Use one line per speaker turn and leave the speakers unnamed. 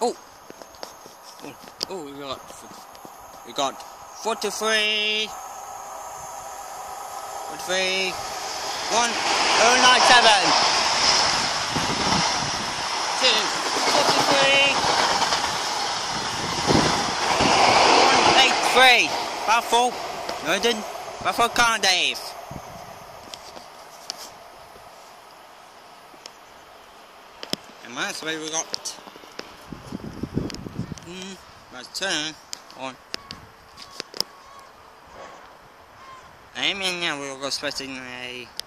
Oh, oh, we got 43, 43, 1097, 43, 183, Buffalo, London, Buffalo Cardiff. And that's where we got let's turn on. I mean, now we're expecting a